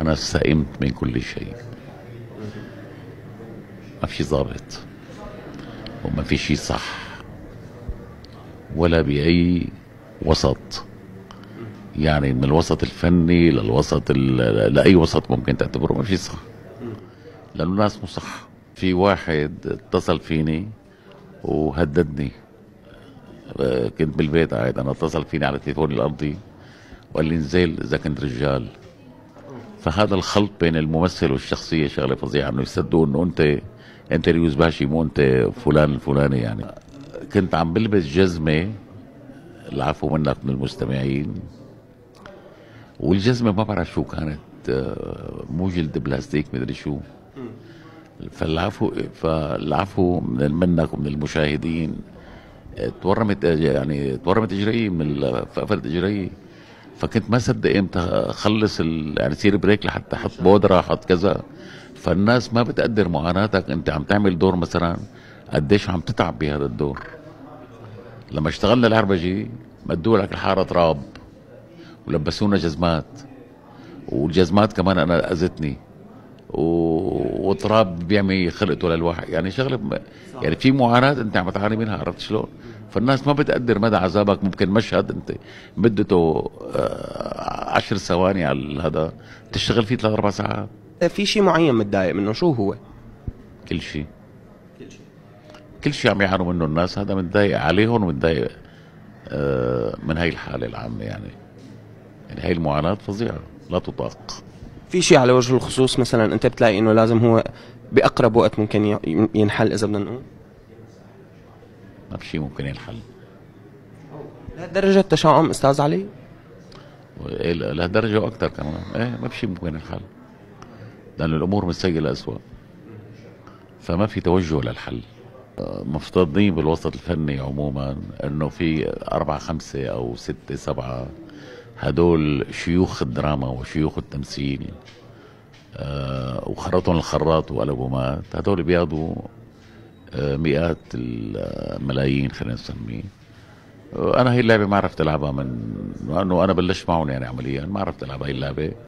أنا سئمت من كل شيء. ما في ضابط وما في شيء صح ولا بأي وسط. يعني من الوسط الفني للوسط لأي وسط ممكن تعتبره ما في صح، لأنه الناس مو صح. في واحد اتصل فيني وهددني، كنت بالبيت قاعد أنا، اتصل فيني على تليفوني الأرضي وقال لي انزل إذا كنت رجال. فهذا الخلط بين الممثل والشخصية شغلة فظيعة، إنه يصدقوا إنه أنت ريوز باشي مو أنت فلان الفلاني. يعني كنت عم بلبس جزمة، العفو منك من المستمعين، والجزمة ما بعرف شو كانت، مو جلد بلاستيك مدري شو. فالعفو منك ومن المشاهدين، تورمت اجري من فقفلت اجري. فكنت ما صدق امتى اخلص يعني تصير بريك لحتى احط بودره احط كذا. فالناس ما بتقدر معاناتك، انت عم تعمل دور مثلا قديش عم تتعب بهذا الدور. لما اشتغلنا العربجي مدوا لك الحاره تراب ولبسونا جزمات، والجزمات كمان انا اذتني، وتراب بيعمل خلقته للواحد. يعني شغله يعني في معاناه انت عم تعاني منها، عرفت شلون؟ فالناس ما بتقدر مدى عذابك. ممكن مشهد انت مدته 10 ثواني على هذا تشتغل فيه 3 4 ساعات. في شيء معين متضايق منه، شو هو؟ كل شيء، كل شيء عم يعانوا منه الناس، هذا متضايق عليهم ومتضايق من هاي الحاله العامه. يعني هاي المعاناه فظيعه لا تطاق. في شيء على وجه الخصوص مثلا انت بتلاقي انه لازم هو باقرب وقت ممكن ينحل، اذا بدنا نقول؟ ما في شيء ممكن ينحل. لهالدرجه التشاؤم استاذ علي؟ لهالدرجه واكثر كمان. ايه ما في شيء ممكن ينحل، لأن الأمور من سيء لأسوأ، فما في توجه للحل. مفترضين بالوسط الفني عموما أنه في 4 5 أو 6 7 هدول شيوخ الدراما وشيوخ التمثيل، وخرطهم الخراط وقلبوا مات. هدول بياخذوا مئات الملايين خلينا نسميه. أنا هي اللعبة ما عرفت ألعبها، من أنه أنا بلشت معهم يعني عمليا ما عرفت ألعب هاي اللعبة.